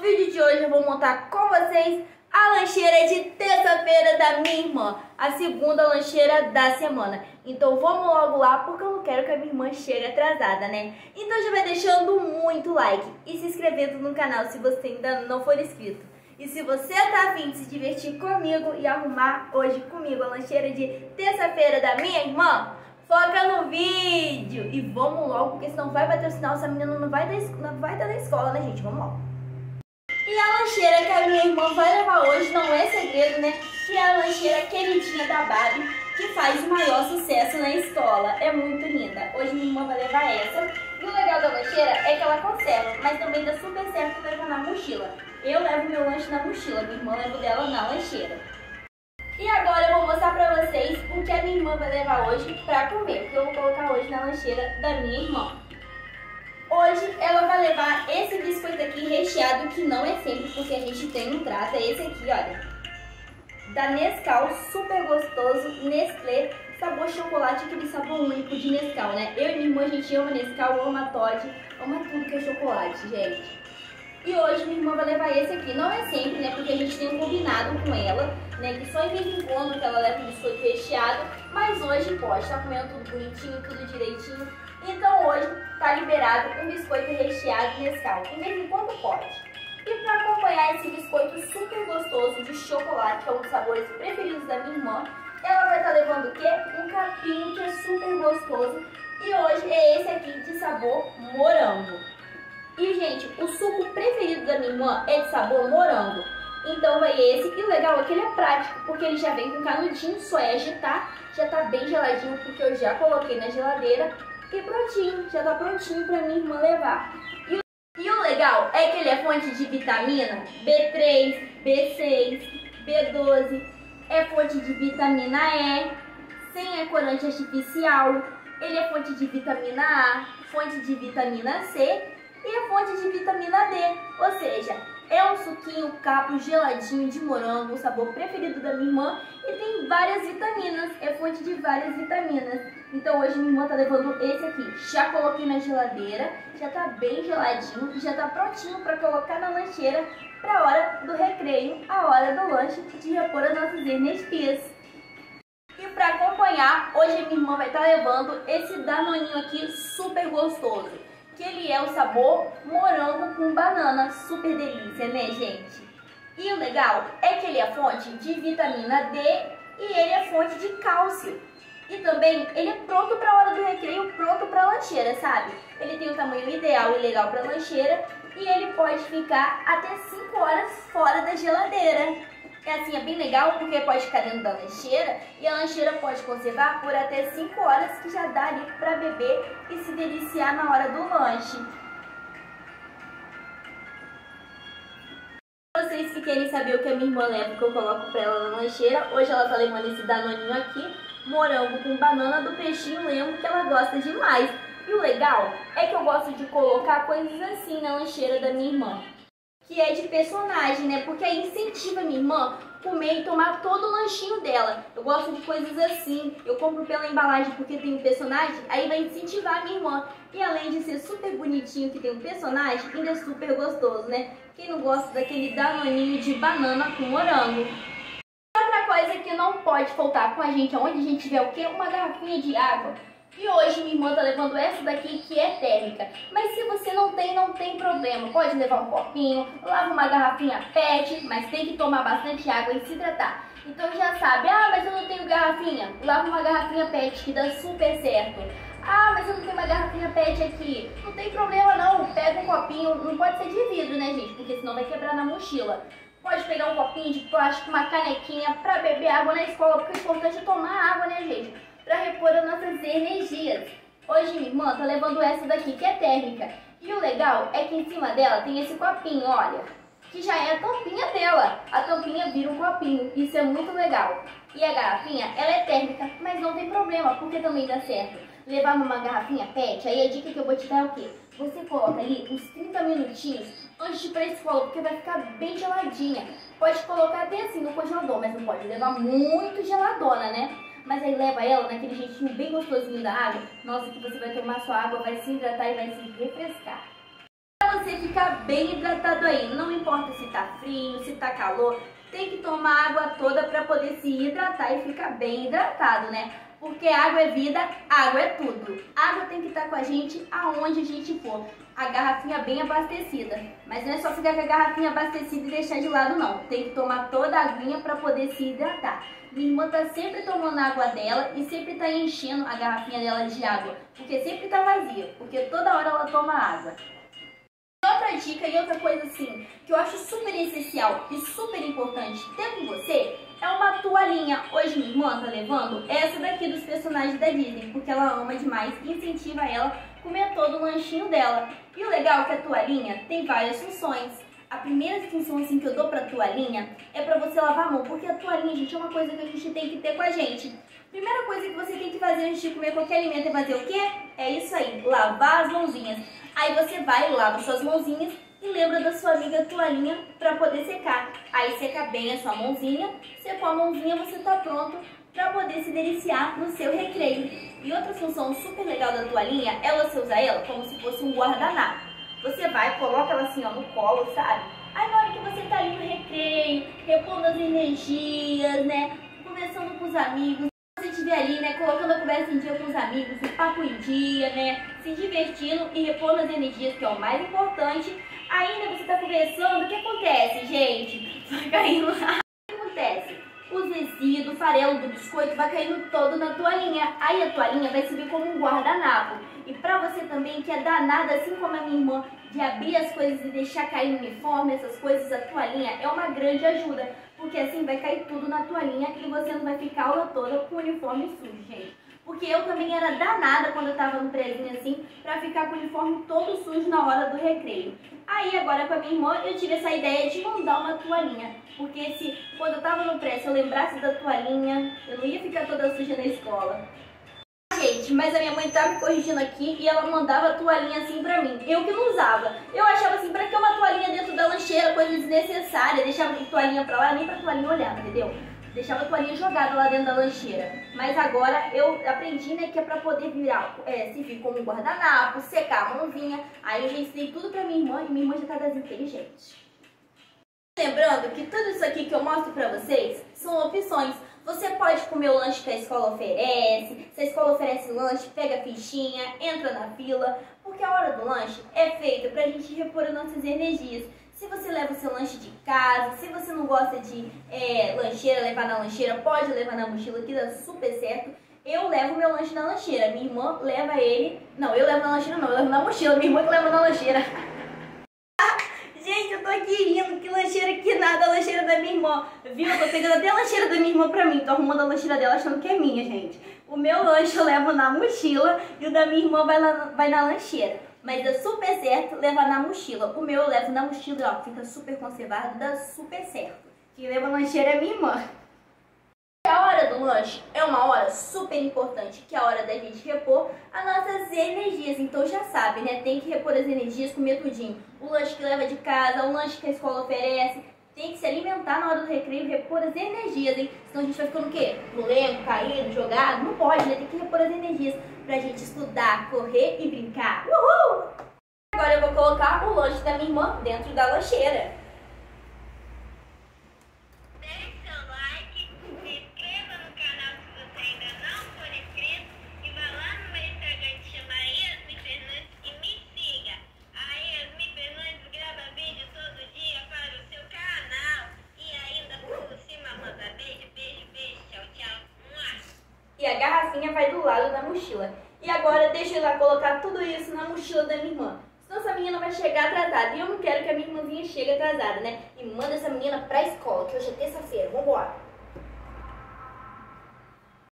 vídeo de hoje eu vou montar com vocês a lancheira de terça-feira da minha irmã, a segunda lancheira da semana. Então vamos logo lá, porque eu não quero que a minha irmã chegue atrasada, né? Então já vai deixando muito like e se inscrevendo no canal se você ainda não for inscrito. E se você tá a fim de se divertir comigo e arrumar hoje comigo a lancheira de terça-feira da minha irmã, foca no vídeo e vamos logo, porque senão vai bater o sinal, essa menina não vai estar na escola, né, gente? Vamos logo. E a lancheira que a minha irmã vai levar hoje não é segredo, né? Que é a lancheira queridinha da Barbie, que faz o maior sucesso na escola. É muito linda. Hoje minha irmã vai levar essa. E o legal da lancheira é que ela conserva, mas também dá super certo levar na mochila. Eu levo meu lanche na mochila, minha irmã leva o dela na lancheira. E agora eu vou mostrar pra vocês o que a minha irmã vai levar hoje pra comer, que eu vou colocar hoje na lancheira da minha irmã. Hoje ela vai levar esse biscoito aqui recheado, que não é sempre, porque a gente tem um prato, é esse aqui, olha. Da Nescau, super gostoso, Nestlé, sabor chocolate, aquele sabor único de Nescau, né? Eu e minha irmã, a gente ama Nescau, ama Toddy, ama tudo que é chocolate, gente. E hoje minha irmã vai levar esse aqui, não é sempre, né? Porque a gente tem um combinado com ela, né? Que só em vez em quando que ela leva o biscoito recheado, mas hoje pode, tá comendo tudo bonitinho, tudo direitinho. Então hoje tá liberado um biscoito recheado de Nescau, em vez em quando pode. E para acompanhar esse biscoito super gostoso de chocolate, que é um dos sabores preferidos da minha irmã, ela vai estar levando o quê? Um capinho que é super gostoso. E hoje é esse aqui de sabor morango. E, gente, o suco preferido da minha irmã é de sabor morango. Então vai esse. E o legal é que ele é prático, porque ele já vem com canudinho, só é agitar. Já tá bem geladinho, porque eu já coloquei na geladeira. E prontinho, já tá prontinho pra minha irmã levar. E o legal é que ele é fonte de vitamina B3, B6, B12. É fonte de vitamina E, sem corante artificial. Ele é fonte de vitamina A, fonte de vitamina C e a fonte de vitamina D, ou seja, é um suquinho capo geladinho de morango, o sabor preferido da minha irmã, e tem várias vitaminas, é fonte de várias vitaminas. Então hoje minha irmã tá levando esse aqui, já coloquei na geladeira, já tá bem geladinho e já tá prontinho para colocar na lancheira para a hora do recreio, a hora do lanche, de repor as nossas energias. E para acompanhar, hoje a minha irmã vai estar levando esse danoninho aqui super gostoso, que ele é o sabor morango com banana, super delícia, né, gente? E o legal é que ele é fonte de vitamina D e ele é fonte de cálcio. E também ele é pronto para a hora do recreio, pronto para lancheira, sabe? Ele tem o tamanho ideal e legal para lancheira e ele pode ficar até 5 horas fora da geladeira. É assim, é bem legal porque pode ficar dentro da lancheira e a lancheira pode conservar por até 5 horas, que já dá ali para beber e se deliciar na hora do lanche. Vocês que querem saber o que a minha irmã leva, que eu coloco para ela na lancheira, hoje ela tá levando esse danoninho aqui, morango com banana do peixinho Lemo, que ela gosta demais. E o legal é que eu gosto de colocar coisas assim na lancheira da minha irmã, que é de personagem, né? Porque aí incentiva a minha irmã a comer e tomar todo o lanchinho dela. Eu gosto de coisas assim. Eu compro pela embalagem porque tem um personagem, aí vai incentivar a minha irmã. E além de ser super bonitinho que tem um personagem, ainda é super gostoso, né? Quem não gosta daquele danoninho de banana com morango? Outra coisa que não pode faltar com a gente, onde a gente tiver o quê? Uma garrafinha de água. E hoje minha irmã tá levando essa daqui, que é térmica. Mas se você não tem problema. Pode levar um copinho, lava uma garrafinha PET, mas tem que tomar bastante água e se hidratar. Então já sabe, mas eu não tenho garrafinha. Lava uma garrafinha PET, que dá super certo. Mas eu não tenho uma garrafinha PET aqui. Não tem problema não, pega um copinho, não pode ser de vidro, né, gente? Porque senão vai quebrar na mochila. Pode pegar um copinho de plástico, uma canequinha pra beber água na escola, porque o importante é tomar água, né, gente? Para repor as nossas energias. Hoje minha irmã tá levando essa daqui, que é térmica. E o legal é que em cima dela tem esse copinho, olha, que já é a tampinha dela. A tampinha vira um copinho, isso é muito legal. E a garrafinha, ela é térmica, mas não tem problema, porque também dá certo levar numa garrafinha PET. Aí a dica que eu vou te dar é o quê? Você coloca ali uns 30 minutinhos antes de ir pra escola, porque vai ficar bem geladinha. Pode colocar até assim no congelador, mas não pode levar muito geladona, né? Mas aí leva ela naquele jeitinho bem gostosinho da água. Nossa, que você vai tomar sua água, vai se hidratar e vai se refrescar. A pra você ficar bem hidratado aí. Não importa se tá frio, se tá calor, tem que tomar água toda pra poder se hidratar e ficar bem hidratado, né? Porque água é vida, água é tudo. Água tem que estar com a gente aonde a gente for. A garrafinha bem abastecida. Mas não é só ficar com a garrafinha abastecida e deixar de lado, não. Tem que tomar toda a aguinha para poder se hidratar. Minha irmã tá sempre tomando a água dela e sempre tá enchendo a garrafinha dela de água. Porque sempre tá vazia. Porque toda hora ela toma água. Outra dica e outra coisa assim, que eu acho super essencial e super importante ter com você, é uma toalhinha. Hoje minha irmã tá levando essa daqui dos personagens da Disney, porque ela ama demais e incentiva ela a comer todo o lanchinho dela. E o legal é que a toalhinha tem várias funções. A primeira função assim que eu dou pra toalhinha é pra você lavar a mão, porque a toalhinha, gente, é uma coisa que a gente tem que ter com a gente. Primeira coisa que você tem que fazer antes de comer qualquer alimento é fazer o quê? É isso aí, lavar as mãozinhas. Aí você vai, lava suas mãozinhas e lembra da sua amiga toalhinha para poder secar. Aí seca bem a sua mãozinha, secou a mãozinha, você tá pronto para poder se deliciar no seu recreio. E outra função super legal da toalhinha é você usar ela como se fosse um guardanapo. Você vai, coloca ela assim ó, no colo, sabe? Aí na hora que você tá ali no recreio, repondo as energias, né? Conversando com os amigos, você estiver ali, né, colocando a conversa em dia com os amigos, o papo em dia, né, se divertindo e repondo as energias, que é o mais importante. Ainda você tá conversando, o que acontece, gente? Vai caindo lá. O que acontece? Os resíduos, o farelo do biscoito vai caindo todo na toalhinha. Aí a toalhinha vai servir como um guardanapo. E pra você também, que é danada, assim como a minha irmã, de abrir as coisas e deixar cair no uniforme, essas coisas, a toalhinha é uma grande ajuda. Porque assim vai cair tudo na toalhinha e você não vai ficar a aula toda com o uniforme sujo, gente. Porque eu também era danada quando eu tava no prézinho assim, pra ficar com o uniforme todo sujo na hora do recreio. Aí agora com a minha irmã eu tive essa ideia de mandar uma toalhinha. Porque se quando eu tava no pré, se eu lembrasse da toalhinha, eu não ia ficar toda suja na escola. Gente, mas a minha mãe tá me corrigindo aqui e ela mandava toalhinha assim pra mim. Eu que não usava. Eu achava assim, pra que uma toalhinha dentro da lancheira, coisa desnecessária. Deixava a toalhinha pra lá, nem pra toalhinha olhar, entendeu? Deixava a toalhinha jogada lá dentro da lancheira. Mas agora eu aprendi, né, que é pra poder virar, servir como um guardanapo, secar a mãozinha. Aí eu já ensinei tudo pra minha irmã e minha irmã já tá das inteligentes. Lembrando que tudo isso aqui que eu mostro pra vocês são opções. Você pode comer o lanche que a escola oferece. Se a escola oferece lanche, pega a fichinha, entra na fila. Porque a hora do lanche é feita pra gente repor as nossas energias. Se você leva o seu lanche de casa, se você não gosta de lancheira, levar na lancheira, pode levar na mochila, que dá super certo. Eu levo meu lanche na lancheira, minha irmã leva ele... Não, eu levo na lancheira não, eu levo na mochila, minha irmã que leva na lancheira. Gente, eu tô aqui rindo, que lancheira que nada, a lancheira da minha irmã. Viu? Eu tô pegando até a lancheira da minha irmã pra mim, tô arrumando a lancheira dela achando que é minha, gente. O meu lanche eu levo na mochila e o da minha irmã vai na lancheira. Mas dá super certo levar na mochila. O meu eu levo na mochila, ó, fica super conservado, dá super certo. Quem leva a lancheira é minha irmã. A hora do lanche é uma hora super importante, que é a hora da gente repor as nossas energias. Então já sabe, né? Tem que repor as energias, comer tudinho. O lanche que leva de casa, o lanche que a escola oferece. Tem que se alimentar na hora do recreio, repor as energias, hein? Senão a gente vai ficando o quê? Molengo, caído, jogado? Não pode, né? Tem que repor as energias pra gente estudar, correr e brincar. Uhul! Agora eu vou colocar o lanche da minha irmã dentro da lancheira. E a garrafinha vai do lado da mochila. E agora deixa eu ir lá colocar tudo isso na mochila da minha irmã. Senão essa menina vai chegar atrasada. E eu não quero que a minha irmãzinha chegue atrasada, né? E manda essa menina pra escola, que hoje é terça-feira. Vambora!